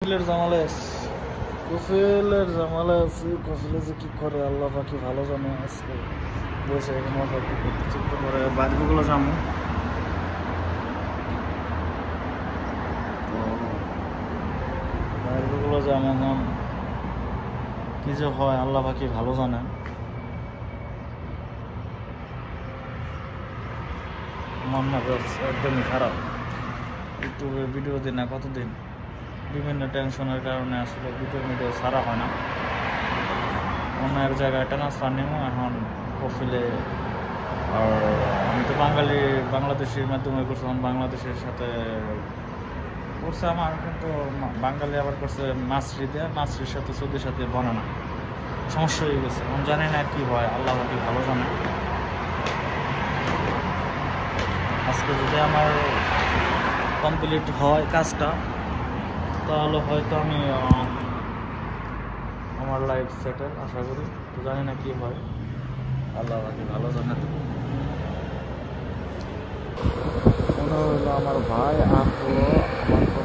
কফিলের জামালে কফিলের জামালে আছে। কফিলে যে কি করে আল্লাহ পাকি ভালো জানে। আজকে বসে এখানে কি করতে চিন্তা করে বাইরেগুলো যাবো। বাইরেগুলো যাবো এখন কি যে হয় আল্লাহ পাকি ভালো জানে। মন মেজাজ একদমই খারাপ। ইউটিউবে ভিডিও দিই না কতদিন, বিভিন্ন টেনশনের কারণে আসলে ভিডিও ছাড়া হয় না। অন্য এক জায়গায় ট্রান্সফার নেব এখন কফিলে। আর আমি তো বাংলাদেশের মাধ্যমে করছিলাম, বাংলাদেশের সাথে করছে আমার, কিন্তু বাঙালি আবার করছে মাছরিতে, মাছরির সাথে সৌদির সাথে বানানো সমস্যা হয়ে গেছে। আমি জানি না কি হয়, আল্লাহ কি ভালো জানে। আজকে যদি আমার কমপ্লিট হয় কাজটা, তাহলে হয়তো আমি আমার লাইফ সেটেল আশা করি। তো জানি না কি হয়, আল্লাহ বাকি ভালো জানে। মনে হইলো আমার ভাই আসলো আমার